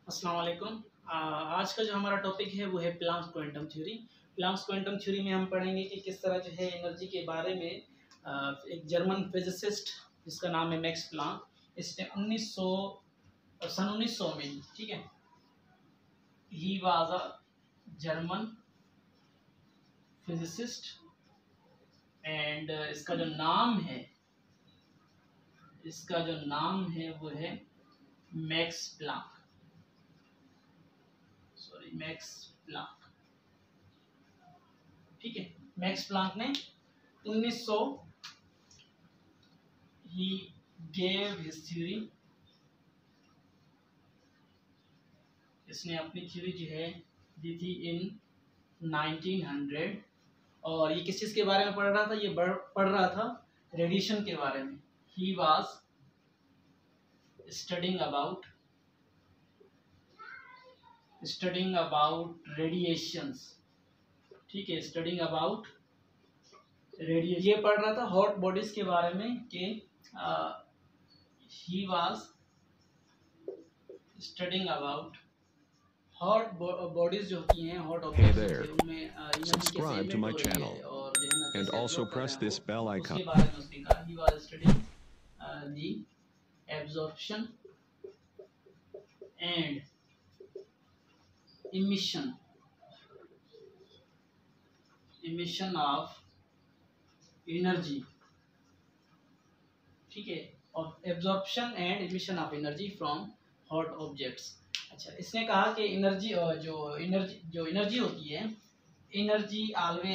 अस्सलाम वालेकुम। आज का जो हमारा टॉपिक है वो है Planck's quantum theory. Planck's quantum theory में हम पढ़ेंगे कि किस तरह जो है एनर्जी के बारे में एक जर्मन फिजिसिस्ट जिसका नाम है मैक्स प्लांक, इसने 1900 में, ठीक है, he was a German physicist and इसका जो नाम है वो है मैक्स प्लांक। मैक्स प्लांक, ठीक है। मैक्स प्लांक ने 1900 ही गेव हिज थ्योरी, इसने अपनी थ्योरी जो है दी थी इन 1900। और ये किस चीज के बारे में पढ़ रहा था? ये पढ़ रहा था रेडिएशन के बारे में। He was studying about radiations, ठीक है, स्टडिंग अबाउट रेडिएशन। ये पढ़ रहा था हॉट बॉडीज के बारे में कि he was studying about hot bodies जो होती हैं, हॉट ऑब्जेक्ट्स उनमें subscribe to my channel and also press this bell icon. उसके बारे में उसने कहा he was studying the absorption and emission of energy, ठीक है, और absorption and emission of energy from hot objects. अच्छा, इसने कहा कि जो एनर्जी होती है, energy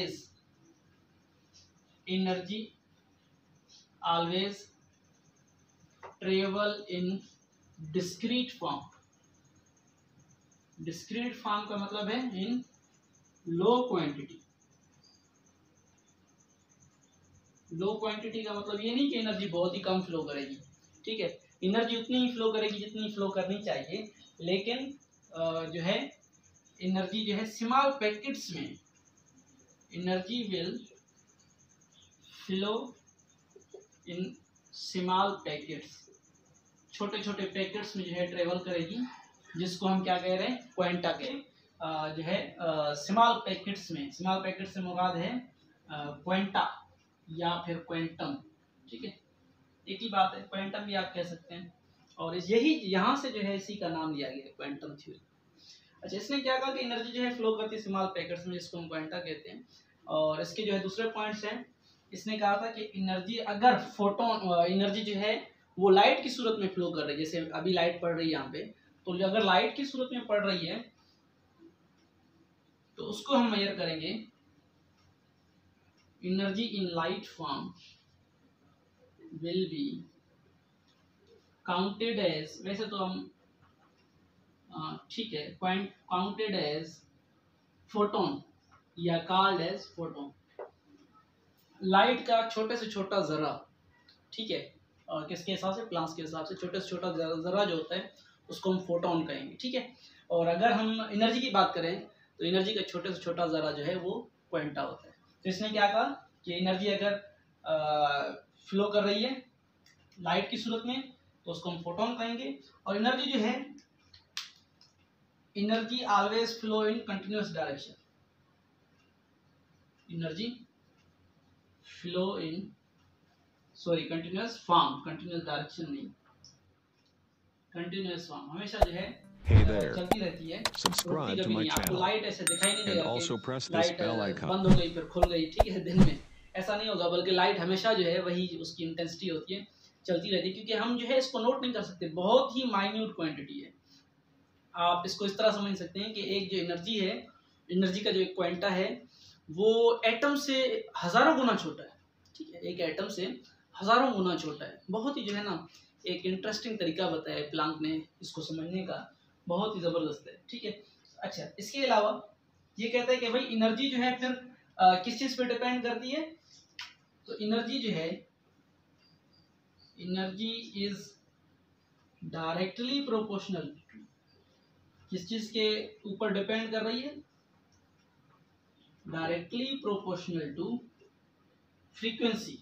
always travel in discrete form. Discrete form का मतलब है इन लो क्वांटिटी। लो क्वांटिटी का मतलब ये नहीं कि एनर्जी बहुत ही कम फ्लो करेगी, ठीक है, एनर्जी उतनी ही फ्लो करेगी जितनी फ्लो करनी चाहिए, लेकिन जो है एनर्जी जो है स्मॉल पैकेट्स में, energy will flow in small packets, छोटे छोटे पैकेट्स में जो है ट्रेवल करेगी, जिसको हम क्या कह रहे हैं, क्वांटा के जो है स्मॉल पैकेट्स में। स्मॉल पैकेट से मुराद है क्वांटा या फिर क्वांटम, ठीक है, एक ही बात है, क्वांटम भी आप कह सकते हैं। और यही यहाँ से जो है इसी का नाम लिया गया, क्वांटम थ्योरी। अच्छा, इसने क्या कहा कि एनर्जी जो है फ्लो करती है स्मॉल पैकेट्स में, जिसको हम क्वांटा कहते हैं। और इसके जो है दूसरे पॉइंट्स हैं, इसने कहा था कि एनर्जी, अगर फोटोन एनर्जी जो है वो लाइट की सूरत में फ्लो कर रही है, जैसे अभी लाइट पड़ रही है यहाँ पे, तो अगर लाइट की सूरत में पड़ रही है तो उसको हम मेजर करेंगे energy in light form will be counted as, वैसे तो हम ठीक है, काउंटेड एज फोटोन या कॉल्ड एज फोटोन। लाइट का छोटे से छोटा जरा, ठीक है, और किसके हिसाब से, प्लांक्स के हिसाब से, छोटे से छोटा जरा जो होता है उसको हम फोटोन कहेंगे, ठीक है। और अगर हम एनर्जी की बात करें तो एनर्जी का छोटे से छोटा जरा जो है वो क्वांटा होता है। तो इसने क्या कहा कि एनर्जी अगर फ्लो कर रही है लाइट की सूरत में तो उसको हम फोटोन कहेंगे। और एनर्जी जो है, energy always flow in continuous direction. Energy flow in continuous form, continuous direction नहीं, कंटिन्यूअस फॉर्म, हमेशा जो है Hey there, चलती रहती है, subscribe to my आपको channel लाइट ऐसे दिखाई नहीं and देगा also कि press this light bell icon. बंद हो गई फिर खुल गई, ठीक है, दिन में ऐसा नहीं होगा, बल्कि लाइट हमेशा जो है वही उसकी इंटेंसिटी होती है, चलती रहती है, क्योंकि हम जो है इसको नोट नहीं कर सकते, बहुत ही माइन्यूट क्वांटिटी है। आप इसको इस तरह समझ सकते हैं कि एक जो एनर्जी है, एनर्जी का जो एक क्वांटा है वो एटम से हजारों गुना छोटा है, ठीक है, एक एटम से हजारों गुना छोटा है। बहुत ही जो है ना एक इंटरेस्टिंग तरीका बताया है प्लांक ने इसको समझने का, बहुत ही ज़बरदस्त है, ठीक है। अच्छा, इसके अलावा ये कहता है कि भाई एनर्जी जो है फिर किस चीज़ पे डिपेंड करती है, तो एनर्जी जो है, एनर्जी इज डायरेक्टली प्रोपोर्शनल, किस चीज़ के ऊपर डिपेंड कर रही है, directly proportional to frequency.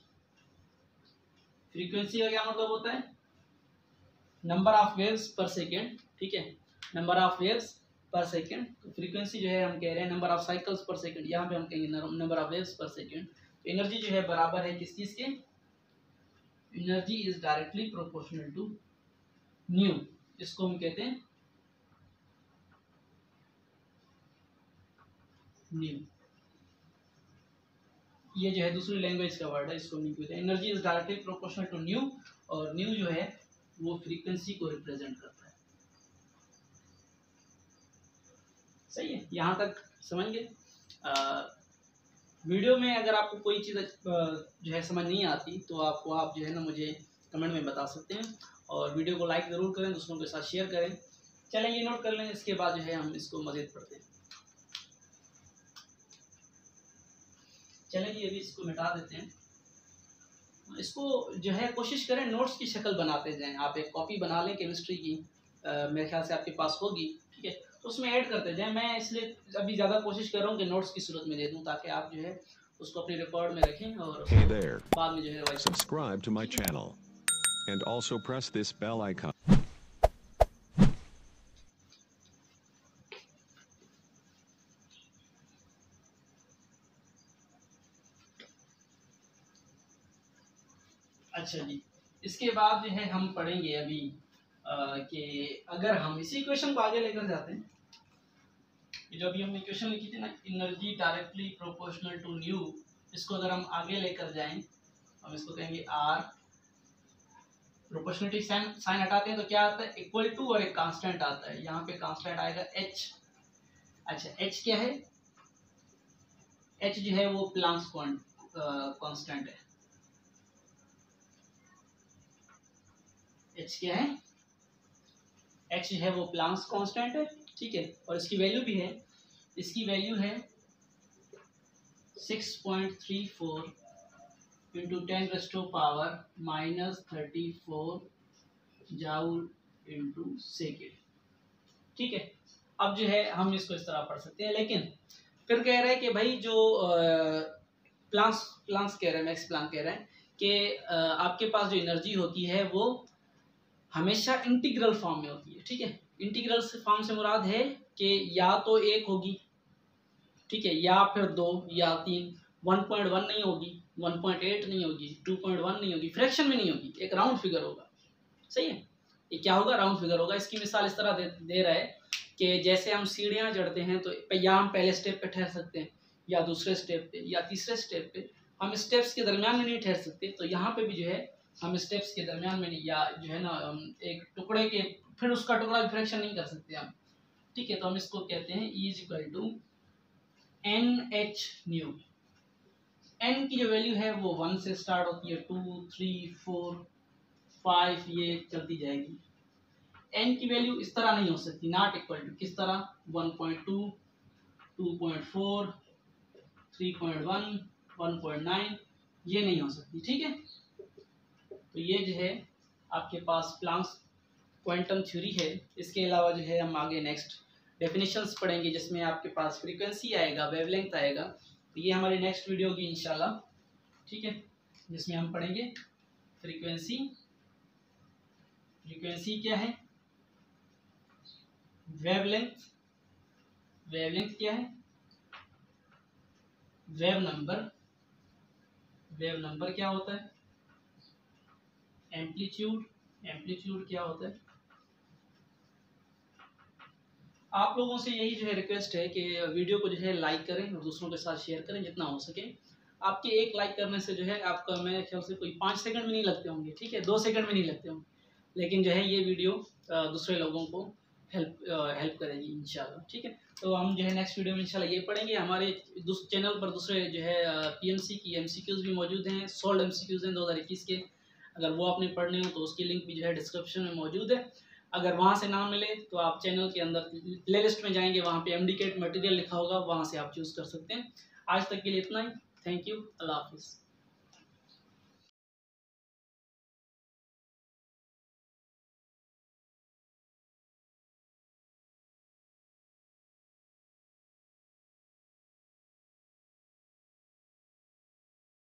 Frequency का क्या मतलब होता है, number of waves per second, ठीक है, number of waves per second. तो फ्रीक्वेंसी जो है हम कह रहे हैं number of cycles per second, यहाँ पे हम कहेंगे number of waves per second. तो एनर्जी जो है बराबर है किस चीज़ के, energy is directly proportional to nu, इसको हम कहते हैं न्यू। ये जो है दूसरी लैंग्वेज का वर्ड है, इसको न्यू कहते हैं। Energy is directly proportional to nu, और न्यू जो है वो फ्रीक्वेंसी को रिप्रेजेंट करता है। सही है, यहाँ तक समझ गए। वीडियो में अगर आपको कोई चीज़ जो है समझ नहीं आती तो आप जो है ना मुझे कमेंट में बता सकते हैं, और वीडियो को लाइक ज़रूर करें, दूसरों के साथ शेयर करें। चलें ये नोट कर लें, इसके बाद जो है हम इसको मज़ीद पढ़ते हैं। चलें जी अभी इसको मिटा देते हैं। इसको जो है कोशिश करें नोट्स की शक्ल बनाते जाएं। आप एक कॉपी बना लें केमिस्ट्री की, मेरे ख्याल से आपके पास होगी, ठीक है, तो उसमें ऐड करते जाएं। मैं इसलिए अभी ज़्यादा कोशिश कर रहा हूँ कि नोट्स की सूरत में दे दूँ, ताकि आप जो है उसको अपने रिकॉर्ड में रखें और Hey there. बाद में जो है Subscribe to my channel and also press this bell icon. अच्छा जी, इसके बाद जो है हम पढ़ेंगे अभी कि अगर हम इसी इक्वेशन को आगे लेकर जाते हैं, जो अभी हमने इक्वेशन लिखी थी ना, energy directly proportional to nu, इसको अगर हम आगे लेकर जाएं, हम इसको कहेंगे आर, प्रोपोर्शनलिटी साइन हटाते हैं तो क्या आता है, इक्वल टू, और एक कांस्टेंट आता है, यहाँ पे कांस्टेंट आएगा एच। अच्छा एच क्या है, एच जो है वो प्लांक्स कांस्टेंट है। एच क्या है, एच है वो प्लांक्स कांस्टेंट है, ठीक है, और इसकी वैल्यू भी है, इसकी वैल्यू है 6.34 इंटू 10⁻⁻34 जाउल इंटू सेकेंड, ठीक है। अब जो है हम इसको इस तरह पढ़ सकते हैं, लेकिन फिर कह रहे हैं कि भाई जो प्लांक्स कह रहे हैं, मैक्स प्लांक कह रहे हैं कि आपके पास जो एनर्जी होती है वो हमेशा इंटीग्रल फॉर्म में होती है, ठीक है। इंटीग्रल फॉर्म से मुराद है कि या तो एक होगी, ठीक है, या फिर 2 या 3, 1.1 नहीं होगी, 1.8 नहीं होगी, 2.1 नहीं होगी, फ्रैक्शन में नहीं होगी, एक राउंड फिगर होगा। सही है, ये क्या होगा, राउंड फिगर होगा। इसकी मिसाल इस तरह दे रहा है कि जैसे हम सीढ़ियाँ चढ़ते हैं तो या हम पहले स्टेप पे ठहर सकते हैं, या दूसरे स्टेप पे, या तीसरे स्टेप पे, हम स्टेप्स के दरमियान में नहीं ठहर सकते। तो यहाँ पे भी जो है हम स्टेप्स के दरमियान में नहीं, या जो है ना एक टुकड़े के फिर उसका टुकड़ा भी फ्रैक्शन नहीं कर सकते हम, ठीक है। तो हम इसको कहते हैं E = NH न्यू। n की जो वैल्यू है वो 1 से स्टार्ट होती है, 2, 3, 4, 5 ये चलती जाएगी। n की वैल्यू इस तरह नहीं हो सकती, नॉट इक्वल टू, किस तरह, 1.2, 2.4, 3.1, 1.9 ये नहीं हो सकती, ठीक है। तो ये जो है आपके पास प्लांक्स क्वांटम थ्योरी है। इसके अलावा जो है हम आगे नेक्स्ट डेफिनेशंस पढ़ेंगे, जिसमें आपके पास फ्रीक्वेंसी आएगा, वेवलेंथ आएगा। तो ये हमारी नेक्स्ट वीडियो होगी इंशाल्लाह, ठीक है, जिसमें हम पढ़ेंगे फ्रीक्वेंसी। फ्रीक्वेंसी क्या है, वेवलेंथ, वेवलेंथ क्या है, वेव नंबर, वेव नंबर क्या होता है, एम्पलीट्यूड, एम्पलीट्यूड क्या होता है। आप लोगों से यही जो है रिक्वेस्ट है कि वीडियो को जो है लाइक करें और दूसरों के साथ शेयर करें जितना हो सके। आपके एक लाइक करने से जो है आपका, मेरे ख्याल से कोई 5 सेकंड में नहीं लगते होंगे, ठीक है, 2 सेकंड में नहीं लगते होंगे, लेकिन जो है ये वीडियो दूसरे लोगों को हेल्प करेगी इंशाल्लाह, ठीक है। तो हम जो है नेक्स्ट वीडियो में इंशाल्लाह ये पढ़ेंगे। हमारे चैनल पर दूसरे जो है PMC की MCQs भी मौजूद हैं, सोल्ड MCQs हैं 2021 के। अगर वो आपने पढ़ने हो तो उसकी लिंक भी जो है डिस्क्रिप्शन में मौजूद है। अगर वहाँ से ना मिले तो आप चैनल के अंदर प्लेलिस्ट में जाएंगे, वहाँ पे MDCAT मटेरियल लिखा होगा, वहाँ से आप चूज़ कर सकते हैं। आज तक के लिए इतना ही, थैंक यू, अल्लाह हाफिज़।